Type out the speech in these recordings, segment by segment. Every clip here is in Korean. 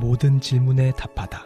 모든 질문에 답하다.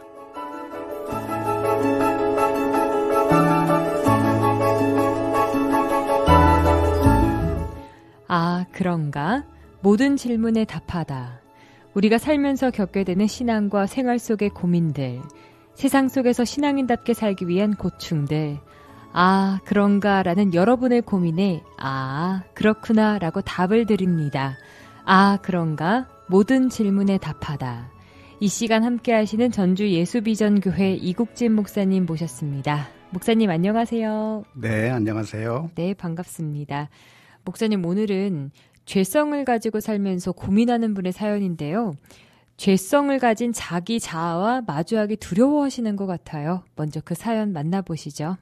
아, 그런가? 모든 질문에 답하다. 우리가 살면서 겪게 되는 신앙과 생활 속의 고민들, 세상 속에서 신앙인답게 살기 위한 고충들, 아, 그런가? 라는 여러분의 고민에 아, 그렇구나 라고 답을 드립니다. 아, 그런가? 모든 질문에 답하다. 이 시간 함께 하시는 전주 예수비전교회 이국진 목사님 모셨습니다. 목사님 안녕하세요. 네, 안녕하세요. 네, 반갑습니다. 목사님, 오늘은 죄성을 가지고 살면서 고민하는 분의 사연인데요. 죄성을 가진 자기 자아와 마주하기 두려워하시는 것 같아요. 먼저 그 사연 만나보시죠.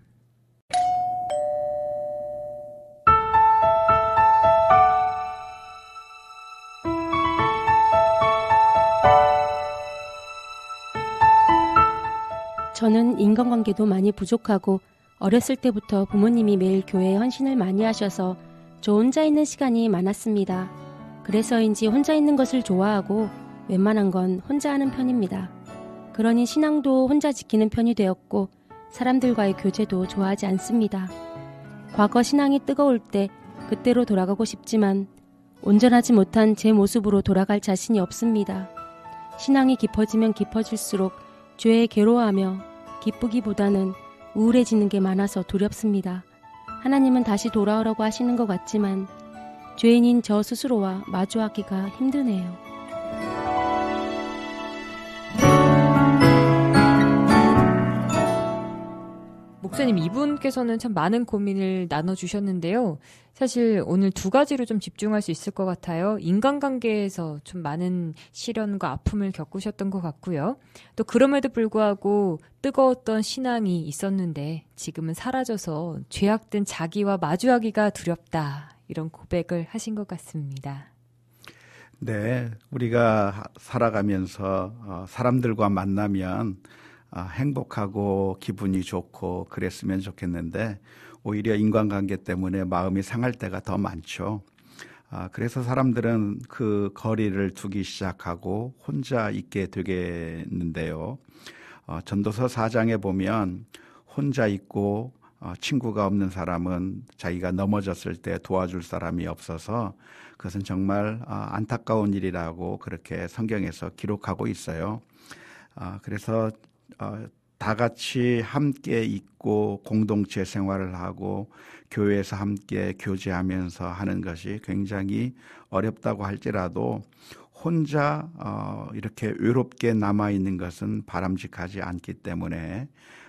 저는 인간관계도 많이 부족하고 어렸을 때부터 부모님이 매일 교회에 헌신을 많이 하셔서 저 혼자 있는 시간이 많았습니다. 그래서인지 혼자 있는 것을 좋아하고 웬만한 건 혼자 하는 편입니다. 그러니 신앙도 혼자 지키는 편이 되었고 사람들과의 교제도 좋아하지 않습니다. 과거 신앙이 뜨거울 때 그때로 돌아가고 싶지만 온전하지 못한 제 모습으로 돌아갈 자신이 없습니다. 신앙이 깊어지면 깊어질수록 죄에 괴로워하며 기쁘기보다는 우울해지는 게 많아서 두렵습니다. 하나님은 다시 돌아오라고 하시는 것 같지만 죄인인 저 스스로와 마주하기가 힘드네요. 목사님, 이분께서는 참 많은 고민을 나눠주셨는데요. 사실 오늘 두 가지로 좀 집중할 수 있을 것 같아요. 인간관계에서 좀 많은 시련과 아픔을 겪으셨던 것 같고요. 또 그럼에도 불구하고 뜨거웠던 신앙이 있었는데 지금은 사라져서 죄악된 자기와 마주하기가 두렵다. 이런 고백을 하신 것 같습니다. 네, 우리가 살아가면서 사람들과 만나면 행복하고 기분이 좋고 그랬으면 좋겠는데 오히려 인간관계 때문에 마음이 상할 때가 더 많죠. 그래서 사람들은 그 거리를 두기 시작하고 혼자 있게 되겠는데요. 전도서 4장에 보면 혼자 있고 친구가 없는 사람은 자기가 넘어졌을 때 도와줄 사람이 없어서 그것은 정말 안타까운 일이라고 그렇게 성경에서 기록하고 있어요. 그래서 다 같이 함께 있고 공동체 생활을 하고 교회에서 함께 교제하면서 하는 것이 굉장히 어렵다고 할지라도 혼자 이렇게 외롭게 남아있는 것은 바람직하지 않기 때문에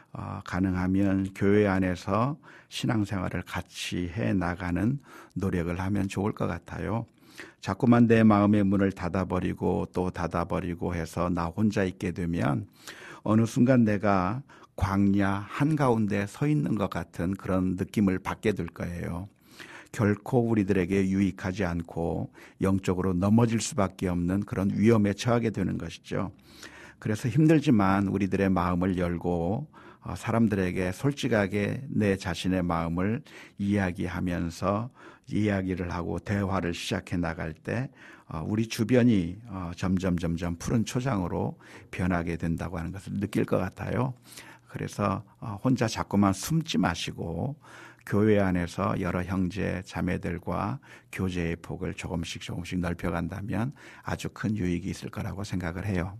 가능하면 교회 안에서 신앙생활을 같이 해나가는 노력을 하면 좋을 것 같아요. 자꾸만 내 마음의 문을 닫아버리고 또 닫아버리고 해서 나 혼자 있게 되면 어느 순간 내가 광야 한가운데 서 있는 것 같은 그런 느낌을 받게 될 거예요. 결코 우리들에게 유익하지 않고 영적으로 넘어질 수밖에 없는 그런 위험에 처하게 되는 것이죠. 그래서 힘들지만 우리들의 마음을 열고 사람들에게 솔직하게 내 자신의 마음을 이야기하면서 이야기를 하고 대화를 시작해 나갈 때 우리 주변이 점점 푸른 초장으로 변하게 된다고 하는 것을 느낄 것 같아요. 그래서 혼자 자꾸만 숨지 마시고 교회 안에서 여러 형제 자매들과 교제의 폭을 조금씩 넓혀간다면 아주 큰 유익이 있을 거라고 생각을 해요.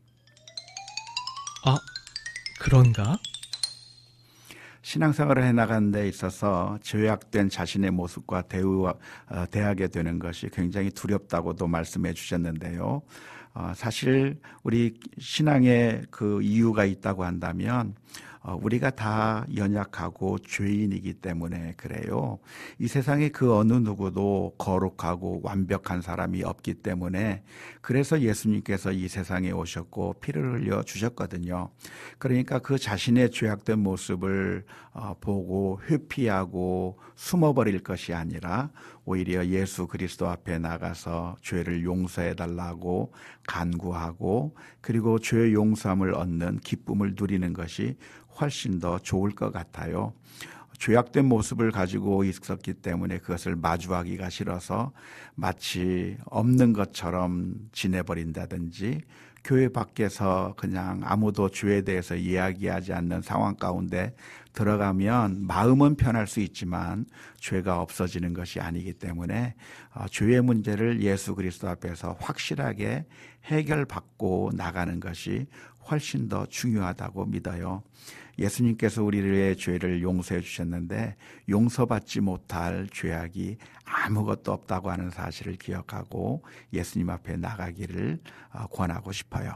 아, 그런가? 신앙생활을 해나가는 데 있어서 죄악된 자신의 모습과 대하게 되는 것이 굉장히 두렵다고도 말씀해 주셨는데요. 사실 우리 신앙에 그 이유가 있다고 한다면 우리가 다 연약하고 죄인이기 때문에 그래요. 이 세상에 그 어느 누구도 거룩하고 완벽한 사람이 없기 때문에 그래서 예수님께서 이 세상에 오셨고 피를 흘려 주셨거든요. 그러니까 그 자신의 죄악된 모습을 보고 회피하고 숨어버릴 것이 아니라 오히려 예수 그리스도 앞에 나가서 죄를 용서해 달라고 간구하고 그리고 죄 용서함을 얻는 기쁨을 누리는 것이 훨씬 더 좋을 것 같아요. 죄악된 모습을 가지고 있었기 때문에 그것을 마주하기가 싫어서 마치 없는 것처럼 지내버린다든지 교회 밖에서 그냥 아무도 주에 대해서 이야기하지 않는 상황 가운데 들어가면 마음은 편할 수 있지만 죄가 없어지는 것이 아니기 때문에 죄의 문제를 예수 그리스도 앞에서 확실하게 해결받고 나가는 것이 훨씬 더 중요하다고 믿어요. 예수님께서 우리의 죄를 용서해 주셨는데 용서받지 못할 죄악이 아무것도 없다고 하는 사실을 기억하고 예수님 앞에 나가기를 권하고 싶어요.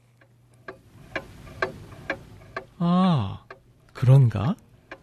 아, 그런가?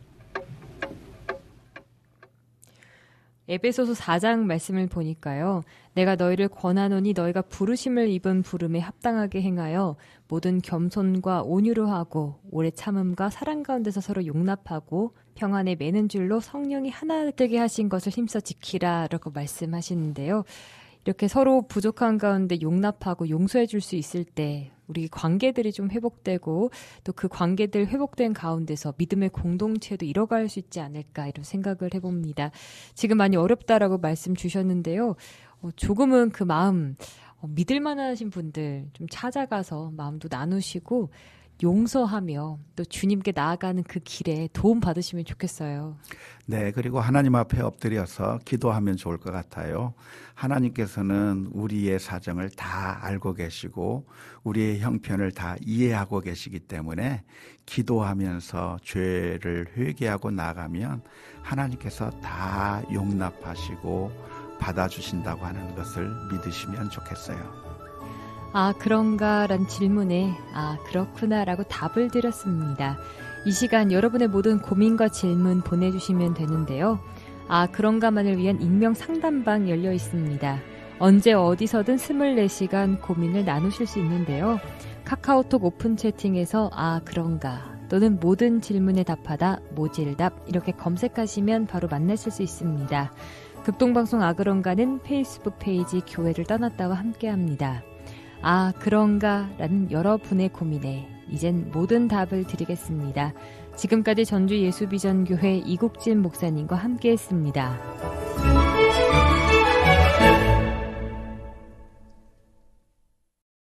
에베소서 4장 말씀을 보니까요. 내가 너희를 권하노니 너희가 부르심을 입은 부름에 합당하게 행하여 모든 겸손과 온유로 하고 오래 참음과 사랑 가운데서 서로 용납하고 평안에 매는 줄로 성령이 하나 되게 하신 것을 힘써 지키라 라고 말씀하시는데요. 이렇게 서로 부족한 가운데 용납하고 용서해 줄 수 있을 때 우리 관계들이 좀 회복되고 또 그 관계들 회복된 가운데서 믿음의 공동체도 이뤄갈 수 있지 않을까 이런 생각을 해봅니다. 지금 많이 어렵다라고 말씀 주셨는데요. 조금은 그 마음 믿을 만하신 분들 좀 찾아가서 마음도 나누시고 용서하며 또 주님께 나아가는 그 길에 도움 받으시면 좋겠어요. 네, 그리고 하나님 앞에 엎드려서 기도하면 좋을 것 같아요. 하나님께서는 우리의 사정을 다 알고 계시고 우리의 형편을 다 이해하고 계시기 때문에 기도하면서 죄를 회개하고 나가면 하나님께서 다 용납하시고 받아주신다고 하는 것을 믿으시면 좋겠어요. 아, 그런가? 란 질문에 아, 그렇구나 라고 답을 드렸습니다. 이 시간 여러분의 모든 고민과 질문 보내주시면 되는데요. 아, 그런가만을 위한 익명 상담방 열려 있습니다. 언제 어디서든 24시간 고민을 나누실 수 있는데요. 카카오톡 오픈 채팅에서 아, 그런가 또는 모든 질문에 답하다 모질답 이렇게 검색하시면 바로 만나실 수 있습니다. 극동방송 아, 그런가는 페이스북 페이지 교회를 떠났다와 함께합니다. 아, 그런가? 라는 여러분의 고민에 이젠 모든 답을 드리겠습니다. 지금까지 전주 예수비전교회 이국진 목사님과 함께했습니다.